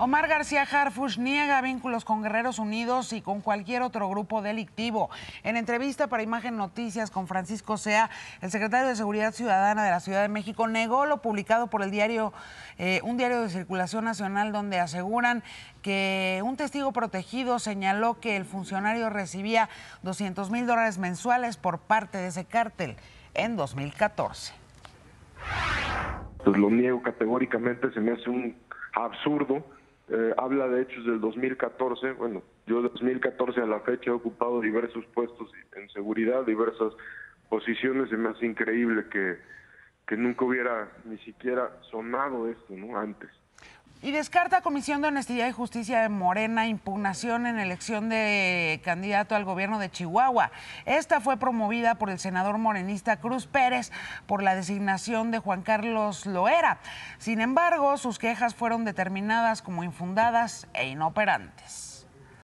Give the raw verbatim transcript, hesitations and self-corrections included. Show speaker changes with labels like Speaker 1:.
Speaker 1: Omar García Harfuch niega vínculos con Guerreros Unidos y con cualquier otro grupo delictivo. En entrevista para Imagen Noticias con Francisco Sea, el secretario de Seguridad Ciudadana de la Ciudad de México negó lo publicado por el diario, eh, un diario de circulación nacional, donde aseguran que un testigo protegido señaló que el funcionario recibía doscientos mil dólares mensuales por parte de ese cártel en dos mil catorce.
Speaker 2: Pues lo niego categóricamente, se me hace un absurdo. Eh, habla de hechos del dos mil catorce. Bueno, yo de dos mil catorce a la fecha he ocupado diversos puestos en seguridad, diversas posiciones. Se me hace increíble que, que nunca hubiera ni siquiera sonado esto, ¿no? Antes.
Speaker 1: Y descarta Comisión de Honestidad y Justicia de Morena impugnación en elección de candidato al gobierno de Chihuahua. Esta fue promovida por el senador morenista Cruz Pérez por la designación de Juan Carlos Loera. Sin embargo, sus quejas fueron determinadas como infundadas e inoperantes.